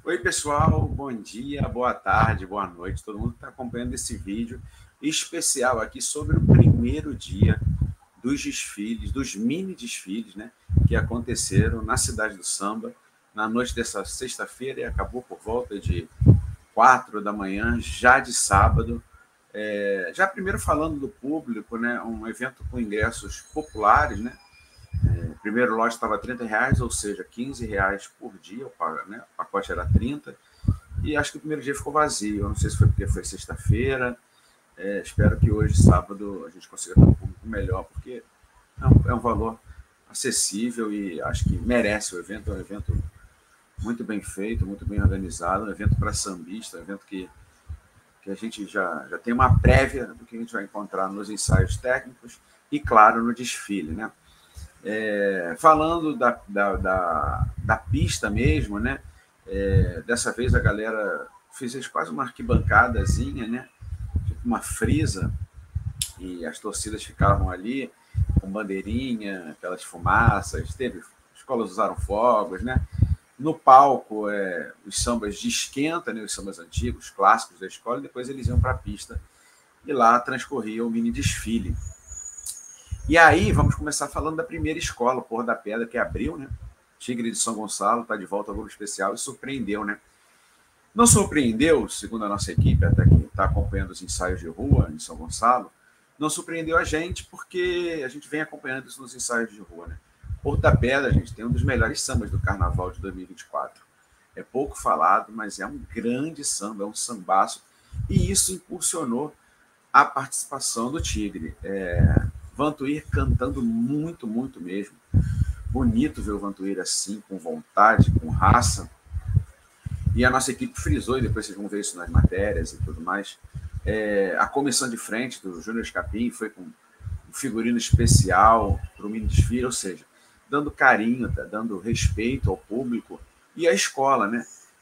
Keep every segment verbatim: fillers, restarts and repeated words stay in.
Oi, pessoal, bom dia, boa tarde, boa noite, todo mundo que está acompanhando esse vídeo especial aqui sobre o primeiro dia dos desfiles, dos mini desfiles, né, que aconteceram na Cidade do Samba, na noite dessa sexta-feira e acabou por volta de quatro da manhã, já de sábado. É, já primeiro falando do público, né, um evento com ingressos populares, né, o primeiro lote estava trinta reais, ou seja, quinze reais por dia, né? O pacote era trinta, e acho que o primeiro dia ficou vazio. Eu não sei se foi porque foi sexta-feira. É, espero que hoje, sábado, a gente consiga ter um público melhor, porque é um, é um valor acessível e acho que merece o evento. É um evento muito bem feito, muito bem organizado, um evento para sambista, um evento que, que a gente já, já tem uma prévia do que a gente vai encontrar nos ensaios técnicos e, claro, no desfile, né? É, falando da, da, da, da pista mesmo, né? É, dessa vez a galera fez quase uma arquibancadazinha, né? Tipo uma frisa, e as torcidas ficavam ali com bandeirinha, aquelas fumaças, teve, escolas usaram fogos, né? No palco, é, os sambas de esquenta, né? Os sambas antigos, clássicos da escola, e depois eles iam para a pista e lá transcorria o mini desfile. E aí, vamos começar falando da primeira escola, Porra da Pedra, que abriu, né? Tigre de São Gonçalo, está de volta ao Globo Especial e surpreendeu, né? Não surpreendeu, segundo a nossa equipe, até que está acompanhando os ensaios de rua em São Gonçalo, não surpreendeu a gente porque a gente vem acompanhando isso nos ensaios de rua, né? Porra da Pedra, gente, tem um dos melhores sambas do Carnaval de dois mil e vinte e quatro. É pouco falado, mas é um grande samba, é um sambaço, e isso impulsionou a participação do Tigre. É... Vantuir cantando muito, muito mesmo. Bonito ver o Vantuir assim, com vontade, com raça. E a nossa equipe frisou, e depois vocês vão ver isso nas matérias e tudo mais. É, a comissão de frente do Júnior Escapim foi com um figurino especial para o mini desfile, ou seja, dando carinho, tá, dando respeito ao público e à escola, né?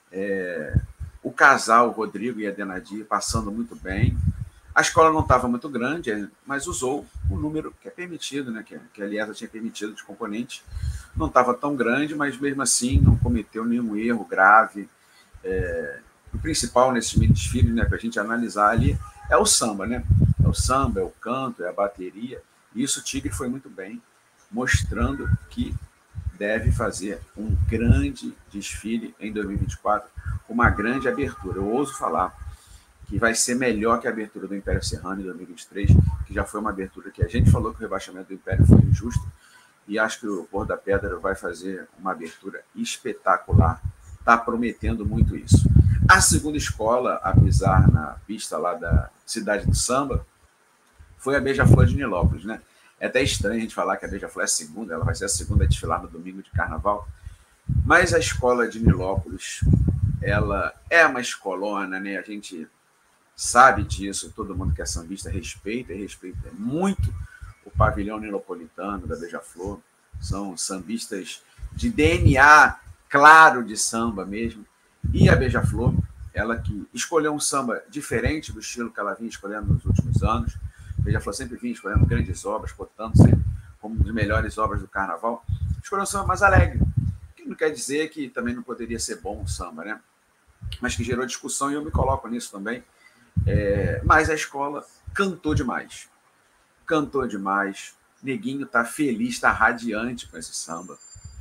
É, o casal, o Rodrigo e a Denadir, passando muito bem. A escola não estava muito grande, mas usou o número que é permitido, né? que, que a Liesa tinha permitido de componentes. Não estava tão grande, mas mesmo assim não cometeu nenhum erro grave. É, o principal nesses mini desfiles, né, para a gente analisar ali, é o samba, né? É o samba, é o canto, é a bateria. E isso o Tigre foi muito bem, mostrando que deve fazer um grande desfile em dois mil e vinte e quatro, uma grande abertura. Eu ouso falar que vai ser melhor que a abertura do Império Serrano em dois mil e vinte e três, que já foi uma abertura que a gente falou que o rebaixamento do Império foi injusto, e acho que o Porra da Pedra vai fazer uma abertura espetacular. Está prometendo muito isso. A segunda escola a pisar na pista lá da Cidade do Samba foi a Beija-Flor de Nilópolis, né? É até estranho a gente falar que a Beija-Flor é a segunda, ela vai ser a segunda a desfilar no domingo de Carnaval, mas a escola de Nilópolis, ela é uma escolona, né? A gente sabe disso, todo mundo que é sambista respeita e respeita muito o pavilhão nilopolitano da Beija-Flor. São sambistas de D N A claro de samba mesmo. E a Beija-Flor, ela que escolheu um samba diferente do estilo que ela vinha escolhendo nos últimos anos. A Beija-Flor sempre vinha escolhendo grandes obras, cotando sempre como uma das melhores obras do Carnaval. Escolheu um samba mais alegre, que não quer dizer que também não poderia ser bom o samba, né? Mas que gerou discussão, e eu me coloco nisso também. É, mas a escola cantou demais. Cantou demais. Neguinho tá feliz, tá radiante com esse samba.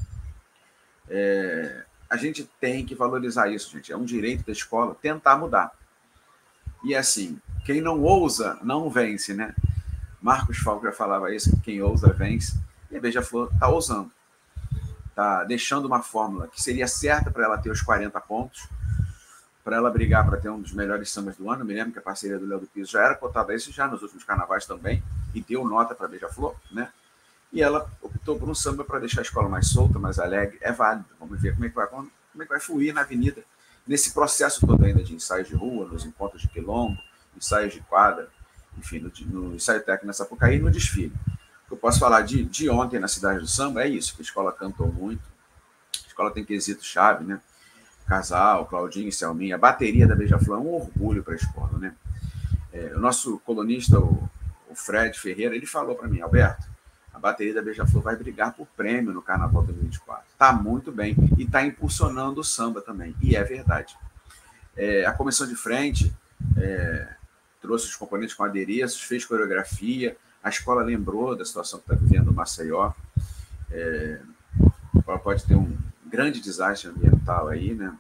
É, a gente tem que valorizar isso, gente. É um direito da escola tentar mudar. E assim, quem não ousa, não vence, né? Marcos Falco já falava isso, quem ousa, vence. E a Beija-Flor tá ousando. Tá deixando uma fórmula que seria certa para ela ter os quarenta pontos, para ela brigar para ter um dos melhores sambas do ano. Eu me lembro que a parceria do Léo do Piso já era cotada a isso já nos últimos carnavais também, e deu nota para a Beija-Flor, né? E ela optou por um samba para deixar a escola mais solta, mais alegre. É válido. Vamos ver como é que vai, como é que vai fluir na avenida, nesse processo todo ainda de ensaios de rua, nos encontros de quilombo, ensaios de quadra, enfim, no, no ensaio técnico na Sapucaí e no desfile. O que eu posso falar de, de ontem na Cidade do Samba é isso, que a escola cantou muito. A escola tem quesito-chave, né? Casal, Claudinho e Selminha, a bateria da Beija-Flor é um orgulho para a escola, né? É, o nosso colunista, o, o Fred Ferreira, ele falou para mim, Alberto, a bateria da Beija-Flor vai brigar por prêmio no Carnaval dois mil e vinte e quatro. Está muito bem e está impulsionando o samba também, e é verdade. É, a comissão de frente é, trouxe os componentes com adereços, fez coreografia, a escola lembrou da situação que está vivendo o Maceió. É, ela pode ter um grande desastre ambiental aí, né?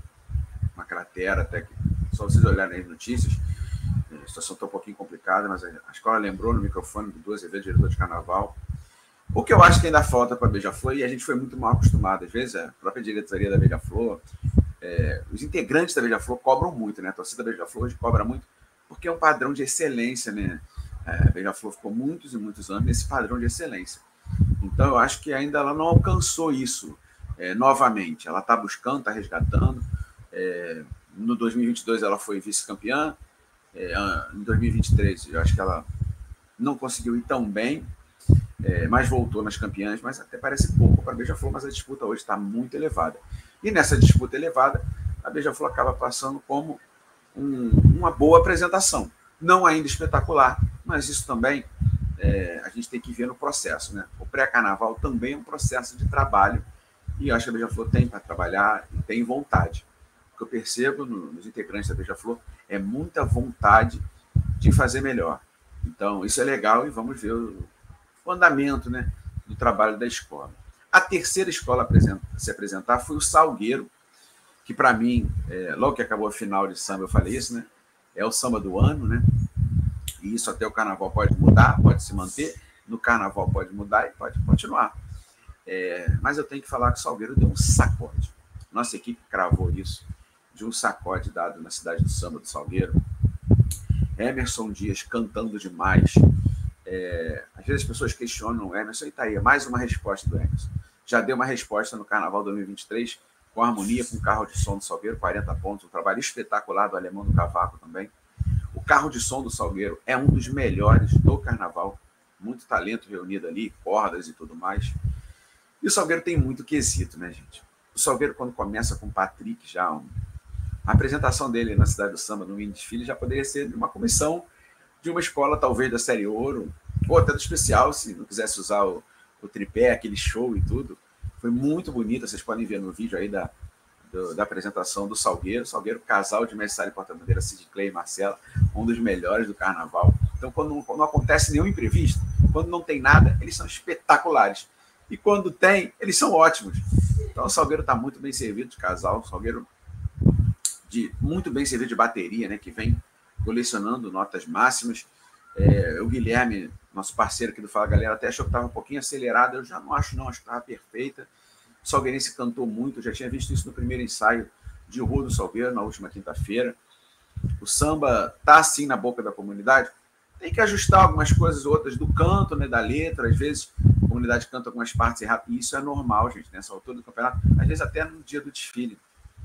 Uma cratera, até que, só vocês olharem as notícias, a situação está um pouquinho complicada, mas a escola lembrou no microfone do Dudu Azevedo, diretor de carnaval. O que eu acho que ainda falta para a Beija-Flor, e a gente foi muito mal acostumado, às vezes a própria diretoria da Beija-Flor, é, os integrantes da Beija-Flor cobram muito, né? A torcida da Beija-Flor hoje cobra muito, porque é um padrão de excelência, né? A Beija-Flor ficou muitos e muitos anos nesse padrão de excelência. Então, eu acho que ainda ela não alcançou isso é, novamente. Ela está buscando, está resgatando. É, no dois mil e vinte e dois ela foi vice-campeã. É, em dois mil e vinte e três, eu acho que ela não conseguiu ir tão bem, é, mas voltou nas campeãs, mas até parece pouco para a Beija-Flor, mas a disputa hoje está muito elevada. E nessa disputa elevada, a Beija-Flor acaba passando como um, uma boa apresentação. Não ainda espetacular, mas isso também é, a gente tem que ver no processo, né? O pré-carnaval também é um processo de trabalho, e eu acho que a Beija-Flor tem para trabalhar e tem vontade. O que eu percebo nos integrantes da Beija-Flor é muita vontade de fazer melhor. Então, isso é legal e vamos ver o, o andamento, né, do trabalho da escola. A terceira escola a se apresentar foi o Salgueiro, que para mim, é, logo que acabou a final de samba, eu falei isso, né? É o samba do ano, né? E isso até o carnaval pode mudar, pode se manter, no carnaval pode mudar e pode continuar. É, mas eu tenho que falar que o Salgueiro deu um sacode. Nossa equipe cravou isso, de um sacode dado na cidade do samba do Salgueiro. Emerson Dias cantando demais. É, às vezes as pessoas questionam o Emerson, e tá aí, mais uma resposta do Emerson. Já deu uma resposta no Carnaval dois mil e vinte e três, com harmonia, com o carro de som do Salgueiro, quarenta pontos, um trabalho espetacular do Alemão do Cavaco também. O carro de som do Salgueiro é um dos melhores do Carnaval, muito talento reunido ali, cordas e tudo mais. E o Salgueiro tem muito quesito, né, gente? O Salgueiro, quando começa com o Patrick, já um... a apresentação dele na Cidade do Samba, no mini desfile, já poderia ser de uma comissão de uma escola, talvez da série Ouro, ou até do especial, se não quisesse usar o, o tripé, aquele show e tudo. Foi muito bonito, vocês podem ver no vídeo aí da, do, da apresentação do Salgueiro. Salgueiro, casal de mestre e porta-bandeira, Sid Clay e Marcela, um dos melhores do Carnaval. Então, quando não, quando não acontece nenhum imprevisto, quando não tem nada, eles são espetaculares. E quando tem, eles são ótimos. Então, o Salgueiro está muito bem servido de casal. O Salgueiro de, muito bem servido de bateria, né, que vem colecionando notas máximas. É, o Guilherme, nosso parceiro aqui do Fala Galera, até achou que estava um pouquinho acelerado. Eu já não acho, não. Acho que estava perfeita. O Salgueirense cantou muito. Eu já tinha visto isso no primeiro ensaio de Rua do Salgueiro, na última quinta-feira. O samba está assim na boca da comunidade. Tem que ajustar algumas coisas outras do canto, né, da letra. Às vezes a comunidade canta algumas partes erradas. E isso é normal, gente, nessa altura do campeonato. Às vezes até no dia do desfile.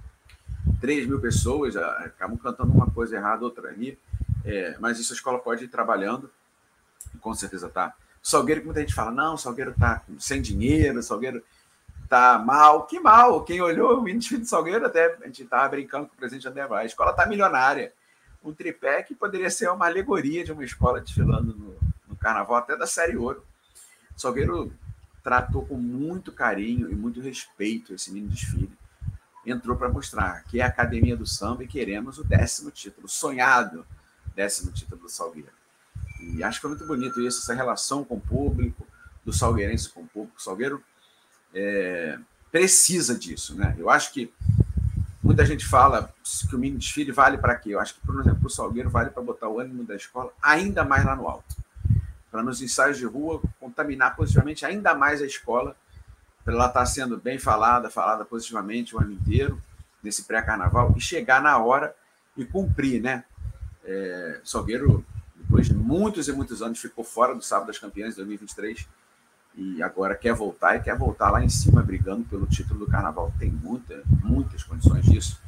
três mil pessoas acabam cantando uma coisa errada, outra ali. É, mas isso a escola pode ir trabalhando. E com certeza está. O Salgueiro, que muita gente fala, não, o Salgueiro está sem dinheiro, o Salgueiro está mal. Que mal? Quem olhou o mini desfile do Salgueiro, até a gente estava brincando com o presidente André Vai. A escola está milionária. Um tripé que poderia ser uma alegoria de uma escola desfilando no, no Carnaval, até da série Ouro. O Salgueiro tratou com muito carinho e muito respeito esse mini desfile. Entrou para mostrar que é a Academia do Samba e queremos o décimo título, sonhado décimo título do Salgueiro. E acho que foi muito bonito isso, essa relação com o público, do salgueirense com o público. O Salgueiro é, precisa disso, né? Eu acho que muita gente fala que o mini desfile vale para quê? Eu acho que, por exemplo, o Salgueiro vale para botar o ânimo da escola ainda mais lá no alto. Para nos ensaios de rua contaminar positivamente ainda mais a escola, para ela estar sendo bem falada, falada positivamente o ano inteiro, nesse pré-carnaval, e chegar na hora e cumprir, né? É, Salgueiro, depois de muitos e muitos anos, ficou fora do Sábado das Campeãs de dois mil e vinte e três e agora quer voltar e quer voltar lá em cima, brigando pelo título do Carnaval. Tem muita, muitas condições disso,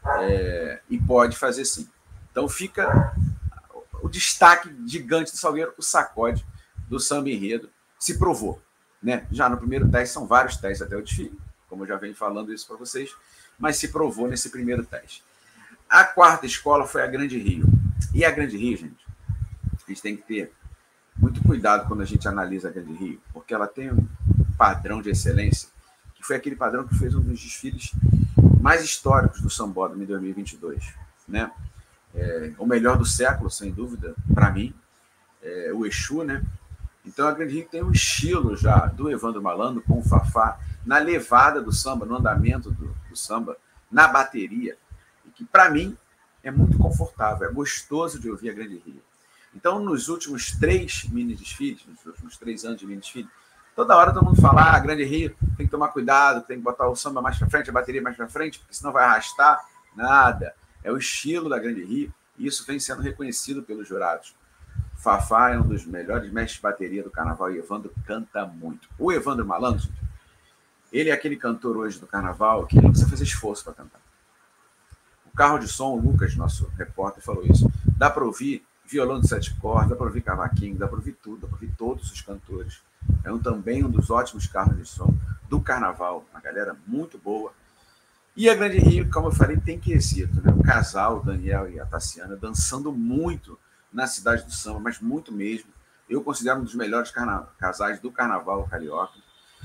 é, e pode fazer sim. Então fica o destaque gigante do Salgueiro, o sacode do samba enredo. Se provou, né? Já no primeiro teste, são vários testes até o desfile, como eu já venho falando isso para vocês, mas se provou nesse primeiro teste. A quarta escola foi a Grande Rio. E a Grande Rio, gente, a gente tem que ter muito cuidado quando a gente analisa a Grande Rio, porque ela tem um padrão de excelência, que foi aquele padrão que fez um dos desfiles mais históricos do Sambódromo em dois mil e vinte e dois, né? É, o melhor do século, sem dúvida, para mim, é o Exu, né? Então a Grande Rio tem um estilo já do Evandro Malandro com o Fafá, na levada do samba, no andamento do, do samba, na bateria, e que para mim é muito confortável, é gostoso de ouvir a Grande Rio. Então, nos últimos três mini desfiles, nos últimos três anos de mini desfile, toda hora todo mundo fala, ah, a Grande Rio tem que tomar cuidado, tem que botar o samba mais para frente, a bateria mais para frente, porque senão vai arrastar. Nada. É o estilo da Grande Rio, e isso vem sendo reconhecido pelos jurados. Fafá é um dos melhores mestres de bateria do carnaval e Evandro canta muito. O Evandro Malandro, ele é aquele cantor hoje do carnaval que não precisa fazer esforço para cantar. O carro de som, o Lucas, nosso repórter, falou isso. Dá para ouvir violão de sete cordas, dá para ouvir cavaquinho, dá para ouvir tudo, dá para ouvir todos os cantores. É um, também um dos ótimos carros de som do carnaval, uma galera muito boa. E a Grande Rio, como eu falei, tem quesito, né? O casal, o Daniel e a Tassiana, dançando muito na cidade do samba, mas muito mesmo. Eu considero um dos melhores carna... casais do carnaval carioca.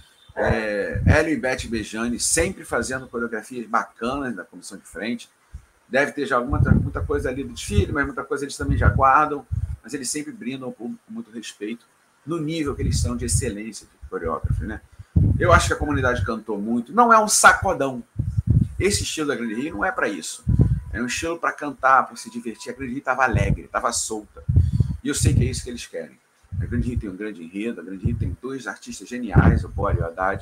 É... Hélio e Beth Bejani sempre fazendo coreografias bacanas da comissão de frente. Deve ter já alguma, muita coisa ali do desfile, mas muita coisa eles também já guardam, mas eles sempre brindam o público com muito respeito no nível que eles são de excelência de coreógrafo, né? Eu acho que a comunidade cantou muito. Não é um sacodão. Esse estilo da Grande Rio não é para isso. É um estilo para cantar, para se divertir. A Grande Rio estava alegre, estava solta. E eu sei que é isso que eles querem. A Grande Rio tem um grande enredo, a Grande Rio tem dois artistas geniais, o Boris e o Haddad.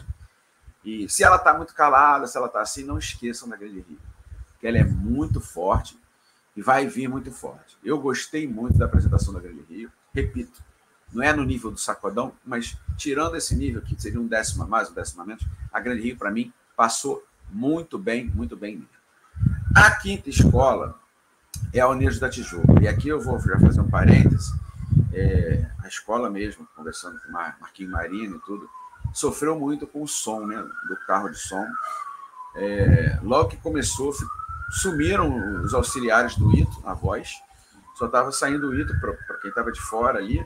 E se ela está muito calada, se ela está assim, não esqueçam da Grande Rio. Porque ela é muito forte e vai vir muito forte. Eu gostei muito da apresentação da Grande Rio. Repito, não é no nível do sacodão, mas tirando esse nível, que seria um décimo a mais, um décimo a menos, a Grande Rio, para mim, passou muito bem, muito bem mesmo. A quinta escola é a Unidos da Tijuca. E aqui eu vou já fazer um parêntese. É, a escola mesmo, conversando com o Marquinhos Marino e tudo, sofreu muito com o som, né, do carro de som. É, logo que começou, sumiram os auxiliares do Ito, a voz. Só estava saindo o Ito para quem estava de fora ali,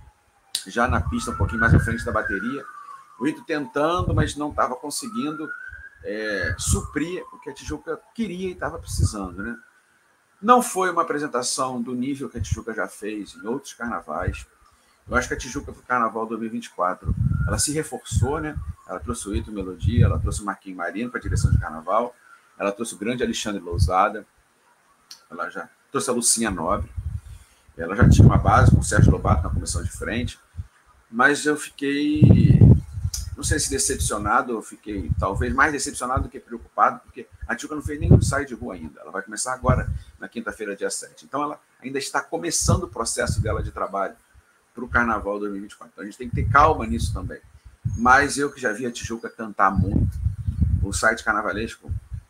já na pista, um pouquinho mais à frente da bateria. O Ito tentando, mas não estava conseguindo é, suprir o que a Tijuca queria e estava precisando, né? Não foi uma apresentação do nível que a Tijuca já fez em outros carnavais. Eu acho que a Tijuca para o Carnaval dois mil e vinte e quatro, ela se reforçou, né? Ela trouxe o Ito Melodia, ela trouxe o Marquinhos Marino para a direção de carnaval, ela trouxe o grande Alexandre Lousada, ela já trouxe a Lucinha Nobre, ela já tinha uma base com o Sérgio Lobato na comissão de frente, mas eu fiquei, não sei se decepcionado, eu fiquei talvez mais decepcionado do que preocupado, porque a Tijuca não fez nenhum ensaio de rua ainda, ela vai começar agora, na quinta-feira, dia sete. Então ela ainda está começando o processo dela de trabalho para o Carnaval dois mil e vinte e quatro. Então a gente tem que ter calma nisso também. Mas eu que já vi a Tijuca cantar muito, o site carnavalesco,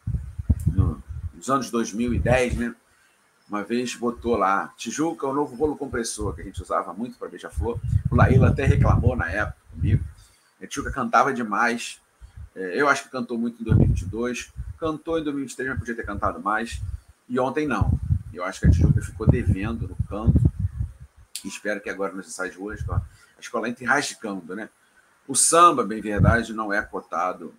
no, nos anos dois mil e dez, né, uma vez botou lá, Tijuca, o novo rolo compressor, que a gente usava muito para Beija-Flor. O Laíla até reclamou na época comigo. A Tijuca cantava demais. Eu acho que cantou muito em dois mil e vinte e dois, cantou em dois mil e vinte e três, mas podia ter cantado mais. E ontem não. Eu acho que a Tijuca ficou devendo no canto. E espero que agora nos ensaios de hoje a escola entre rasgando, né? O samba, bem verdade, não é cotado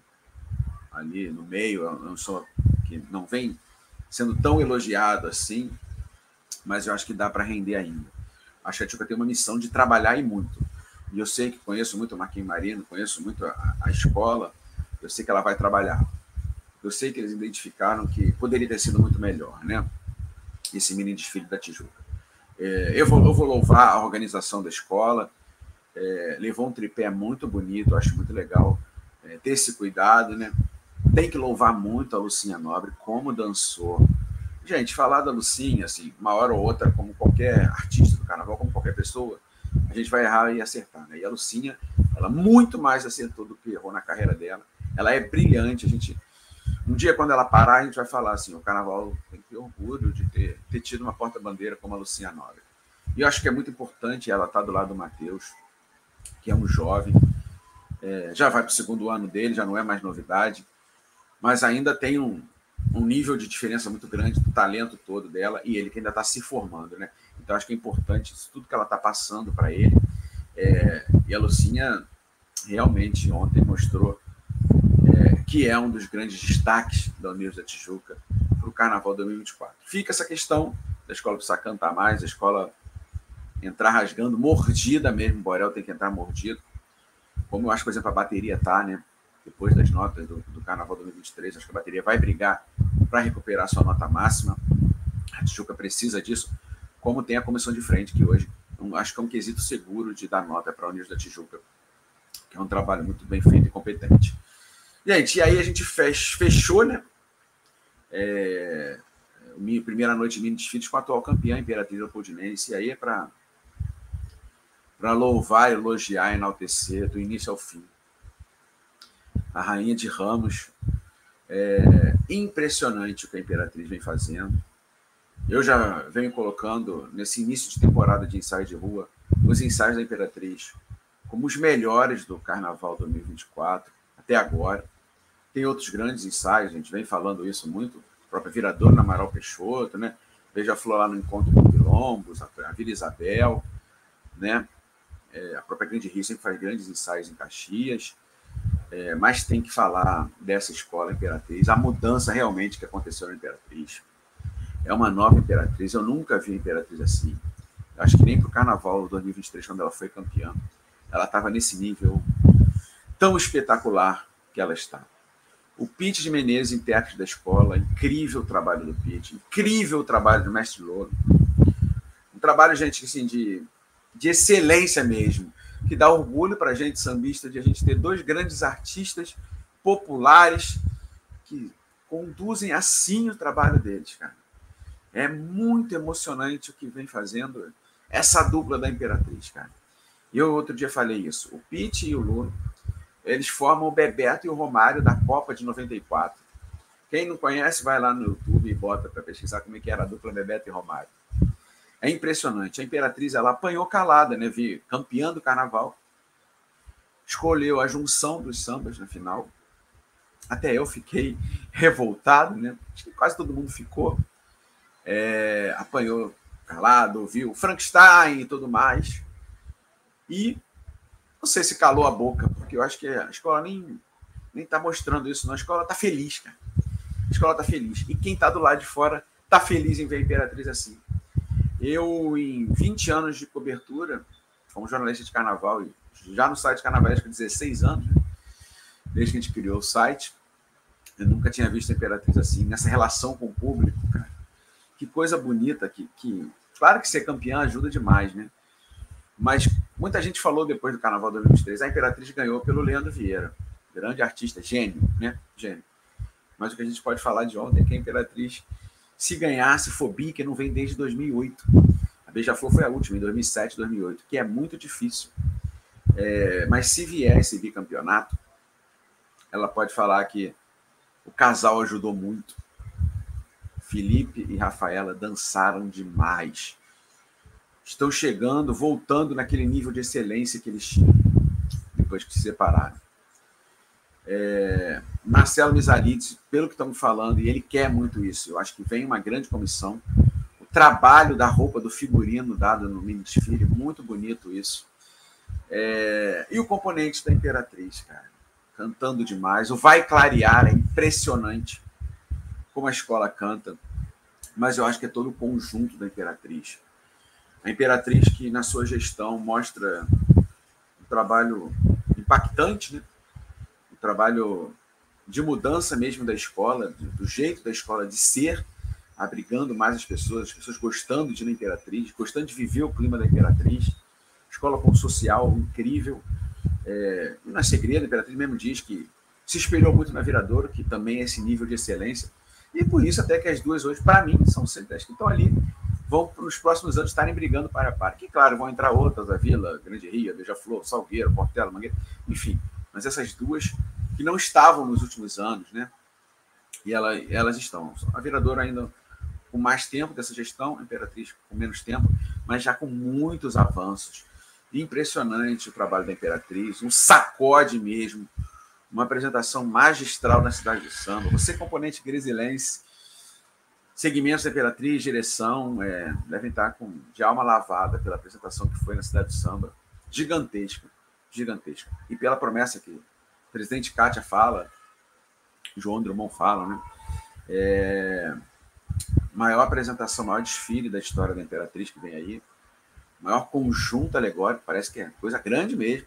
ali no meio, é um samba que não vem sendo tão elogiado assim, mas eu acho que dá para render ainda. Acho que a Tijuca tem uma missão de trabalhar e muito. E eu sei que conheço muito o Marquinhos Marino, conheço muito a, a escola, eu sei que ela vai trabalhar. Eu sei que eles identificaram que poderia ter sido muito melhor, né? Esse mini desfile da Tijuca. É, eu, vou, eu vou louvar a organização da escola, é, levou um tripé muito bonito, acho muito legal é, ter esse cuidado, né? Tem que louvar muito a Lucinha Nobre, como dançou. Gente, falar da Lucinha, assim, uma hora ou outra, como qualquer artista do carnaval, como qualquer pessoa, a gente vai errar e acertar, né? E a Lucinha, ela muito mais acertou do que errou na carreira dela. Ela é brilhante, a gente... Um dia, quando ela parar, a gente vai falar assim, o carnaval tem que ter orgulho de ter, ter tido uma porta-bandeira como a Lucinha Nobre. E eu acho que é muito importante ela estar do lado do Matheus, que é um jovem, é, já vai para o segundo ano dele, já não é mais novidade, mas ainda tem um, um nível de diferença muito grande do talento todo dela e ele que ainda está se formando, né? Então, acho que é importante isso, tudo que ela está passando para ele. É, e a Lucinha realmente ontem mostrou é, que é um dos grandes destaques da Unidos da Tijuca para o Carnaval dois mil e vinte e quatro. Fica essa questão da escola precisar cantar mais, a escola entrar rasgando, mordida mesmo, o Borel tem que entrar mordido, como eu acho, por exemplo, a bateria tá, né? Depois das notas do, do Carnaval dois mil e vinte e três, acho que a bateria vai brigar para recuperar sua nota máxima. A Tijuca precisa disso, como tem a comissão de frente, que hoje acho que é um quesito seguro de dar nota para a Unidos da Tijuca, que é um trabalho muito bem feito e competente. Gente, e aí a gente fechou, né? É, minha primeira noite de mini desfiles com a atual campeã, Imperatriz Leopoldinense, e aí é para para louvar, elogiar, enaltecer do início ao fim. A Rainha de Ramos, é impressionante o que a Imperatriz vem fazendo. Eu já venho colocando, nesse início de temporada de ensaio de rua, os ensaios da Imperatriz como os melhores do Carnaval dois mil e vinte e quatro, até agora. Tem outros grandes ensaios, a gente vem falando isso muito, a própria Viradouro na Amaral Peixoto, né? Beija-Flor lá no Encontro com Quilombos, a Vila Isabel, né? É, a própria Grande Rio sempre faz grandes ensaios em Caxias, é, mas tem que falar dessa escola Imperatriz, a mudança realmente que aconteceu na Imperatriz. É uma nova Imperatriz, eu nunca vi a Imperatriz assim. Eu acho que nem para o Carnaval dois mil e vinte e três, quando ela foi campeã, ela estava nesse nível tão espetacular que ela está. O Pete de Menezes, intérprete da escola, incrível o trabalho do Pete, incrível o trabalho do Mestre Louro. Um trabalho, gente, assim, de, de excelência mesmo, que dá orgulho para a gente sambista de a gente ter dois grandes artistas populares que conduzem assim o trabalho deles, cara. É muito emocionante o que vem fazendo essa dupla da Imperatriz, cara. Eu outro dia falei isso. O Pete e o Louro, eles formam o Bebeto e o Romário da Copa de noventa e quatro. Quem não conhece, vai lá no YouTube e bota para pesquisar como é que era a dupla Bebeto e Romário. É impressionante. A Imperatriz, ela apanhou calada, né? Vi, campeã do Carnaval. Escolheu a junção dos sambas na final. Até eu fiquei revoltado, né? Acho que quase todo mundo ficou. É, apanhou calado, ouviu Frankenstein e tudo mais. E não sei se calou a boca, porque eu acho que a escola nem nem está mostrando isso, não. A escola está feliz, cara. A escola está feliz. E quem está do lado de fora está feliz em ver a Imperatriz assim. Eu, em vinte anos de cobertura, como jornalista de carnaval, e já no site carnavalesco há dezesseis anos, né? Desde que a gente criou o site, eu nunca tinha visto a Imperatriz assim, nessa relação com o público, cara. Que coisa bonita, que, que... claro que ser campeã ajuda demais, né? Mas muita gente falou depois do Carnaval dois mil e vinte e três, a Imperatriz ganhou pelo Leandro Vieira, grande artista, gênio, né? Gênio. Mas o que a gente pode falar de ontem é que a Imperatriz, se ganhasse Fobia, que não vem desde dois mil e oito. A Beija-Flor foi a última, em dois mil e sete, dois mil e oito, que é muito difícil. É, mas se vier esse bicampeonato, ela pode falar que o casal ajudou muito. Felipe e Rafaela dançaram demais. Estão chegando, voltando naquele nível de excelência que eles tinham, depois que se separaram. É, Marcelo Mizalides, pelo que estamos falando, e ele quer muito isso, eu acho que vem uma grande comissão. O trabalho da roupa, do figurino dado no mini desfile, muito bonito isso. É, e o componente da Imperatriz, cara, cantando demais. O Vai Clarear é impressionante como a escola canta, mas eu acho que é todo o conjunto da Imperatriz. A Imperatriz que, na sua gestão, mostra um trabalho impactante, né? Um trabalho de mudança mesmo da escola, do jeito da escola de ser, abrigando mais as pessoas, as pessoas gostando de ir na Imperatriz, gostando de viver o clima da Imperatriz. Escola com social incrível. É, não é segredo, a Imperatriz mesmo diz que se espelhou muito na Viradouro, que também é esse nível de excelência. E por isso até que as duas hoje, para mim, são sempre as que estão ali, vão para os próximos anos estarem brigando para a par. Que, claro, vão entrar outras, a Vila, Grande Rio, Beija-Flor, Salgueiro, Portela, Mangueira, enfim. Mas essas duas que não estavam nos últimos anos, né? E ela, elas estão. A Viradouro ainda com mais tempo dessa gestão, a Imperatriz com menos tempo, mas já com muitos avanços. Impressionante o trabalho da Imperatriz, um sacode mesmo, uma apresentação magistral na cidade de samba. Você, componente gresilense, segmentos da Imperatriz, direção, é, devem estar com, de alma lavada pela apresentação que foi na cidade de samba. gigantesca, gigantesca. E pela promessa que o presidente Kátia fala, João Drummond fala, né? É, maior apresentação, maior desfile da história da Imperatriz que vem aí, maior conjunto alegórico, parece que é coisa grande mesmo.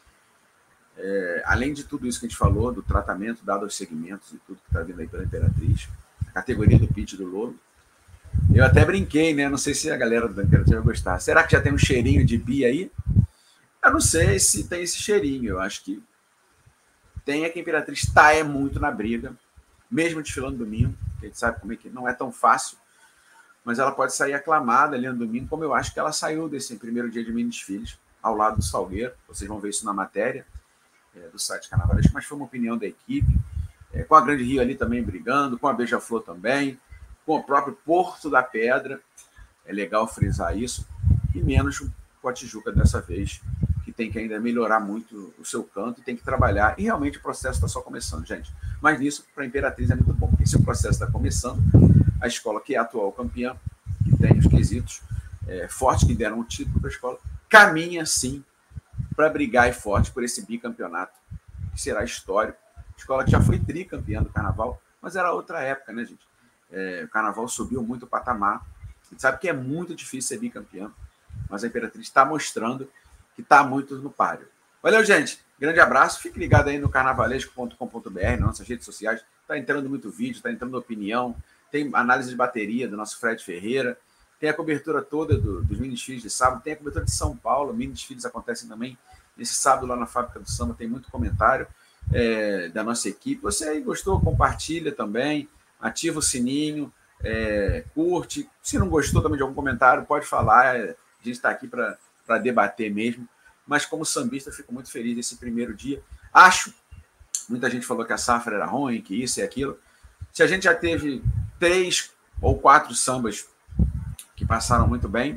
É, além de tudo isso que a gente falou, do tratamento dado aos segmentos e tudo que está vindo aí pela Imperatriz, a categoria do pitch do Lobo. Eu até brinquei, né? Não sei se a galera da Imperatriz vai gostar. Será que já tem um cheirinho de bi aí? Eu não sei se tem esse cheirinho. Eu acho que tem, é que a Imperatriz está é muito na briga, mesmo desfilando domingo, que a gente sabe como é que não é tão fácil, mas ela pode sair aclamada ali no domingo, como eu acho que ela saiu desse primeiro dia de mini desfiles, ao lado do Salgueiro. Vocês vão ver isso na matéria é, do site Carnavalesco, mas foi uma opinião da equipe, é, com a Grande Rio ali também brigando, com a Beija-Flor também, com o próprio Porto da Pedra, é legal frisar isso, e menos com a Tijuca dessa vez, que tem que ainda melhorar muito o seu canto e tem que trabalhar, e realmente o processo está só começando, gente. Mas nisso, para a Imperatriz é muito bom, porque se o processo está começando, a escola que é a atual campeã, que tem os quesitos é, fortes que deram um título para a escola, caminha sim para brigar e forte por esse bicampeonato, que será histórico. Escola que já foi tricampeã do Carnaval, mas era outra época, né, gente? É, o Carnaval subiu muito o patamar. A gente sabe que é muito difícil ser bicampeão, mas a Imperatriz está mostrando que está muito no páreo. Valeu, gente. Grande abraço. Fique ligado aí no carnavalesco ponto com ponto br, nas nossas redes sociais. Está entrando muito vídeo, está entrando opinião. Tem análise de bateria do nosso Fred Ferreira. Tem a cobertura toda do, dos mini desfiles de sábado. Tem a cobertura de São Paulo. Mini desfiles acontecem também nesse sábado lá na Fábrica do Samba. Tem muito comentário é, da nossa equipe. Você aí gostou? Compartilha também. Ativa o sininho. É, curte. Se não gostou também de algum comentário, pode falar. A gente está aqui para para debater mesmo, mas como sambista fico muito feliz desse primeiro dia. Acho, muita gente falou que a safra era ruim, que isso e aquilo. Se a gente já teve três ou quatro sambas que passaram muito bem,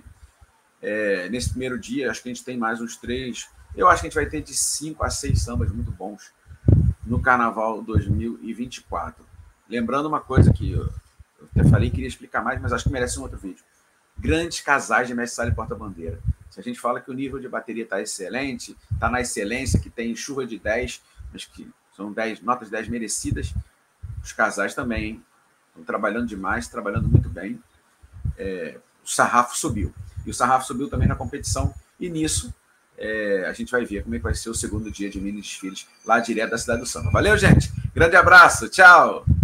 é, nesse primeiro dia, acho que a gente tem mais uns três, eu acho que a gente vai ter de cinco a seis sambas muito bons no Carnaval dois mil e vinte e quatro. Lembrando uma coisa que eu, eu até falei, queria explicar mais, mas acho que merece um outro vídeo. Grandes casais de mestre sala e porta-bandeira. Se a gente fala que o nível de bateria está excelente, está na excelência, que tem chuva de dez, mas que são dez, notas dez merecidas, os casais também, hein? Estão trabalhando demais, trabalhando muito bem. É, o sarrafo subiu. E o sarrafo subiu também na competição. E nisso, é, a gente vai ver como é que vai ser o segundo dia de mini desfiles lá direto da Cidade do Samba. Valeu, gente! Grande abraço, tchau!